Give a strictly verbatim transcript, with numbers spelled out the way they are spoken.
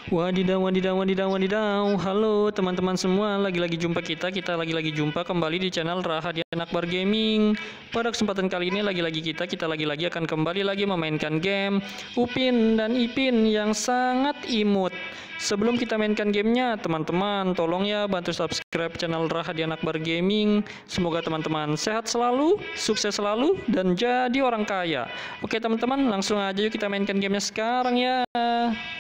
Wadidaw, wadidaw, wadidaw, wadidaw. Halo teman-teman semua, lagi-lagi jumpa kita. Kita lagi-lagi jumpa kembali di channel Rahadian Akbar Gaming. Pada kesempatan kali ini lagi-lagi kita, kita lagi-lagi akan kembali lagi memainkan game Upin dan Ipin yang sangat imut. Sebelum kita mainkan gamenya, teman-teman tolong ya bantu subscribe channel Rahadian Akbar Gaming. Semoga teman-teman sehat selalu, sukses selalu, dan jadi orang kaya. Oke teman-teman, langsung aja yuk kita mainkan gamenya sekarang ya.